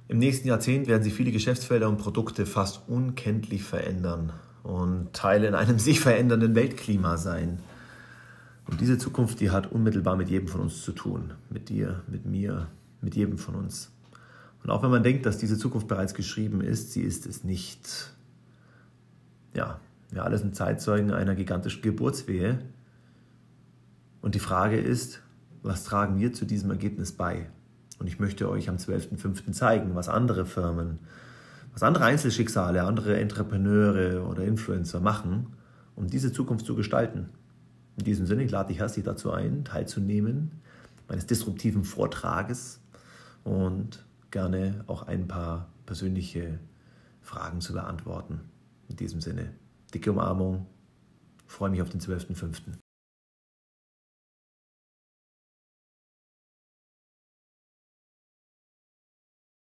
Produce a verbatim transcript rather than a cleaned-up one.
Im nächsten Jahrzehnt werden sich viele Geschäftsfelder und Produkte fast unkenntlich verändern und Teil in einem sich verändernden Weltklima sein. Und diese Zukunft, die hat unmittelbar mit jedem von uns zu tun. Mit dir, mit mir, mit jedem von uns. Und auch wenn man denkt, dass diese Zukunft bereits geschrieben ist, sie ist es nicht. Ja, wir alle sind Zeitzeugen einer gigantischen Geburtswehe. Und die Frage ist, was tragen wir zu diesem Ergebnis bei? Und ich möchte euch am zwölften fünften zeigen, was andere Firmen, was andere Einzelschicksale, andere Entrepreneure oder Influencer machen, um diese Zukunft zu gestalten. In diesem Sinne, ich lade dich herzlich dazu ein, teilzunehmen meines disruptiven Vortrages und gerne auch ein paar persönliche Fragen zu beantworten. In diesem Sinne, dicke Umarmung, freue mich auf den zwölften fünften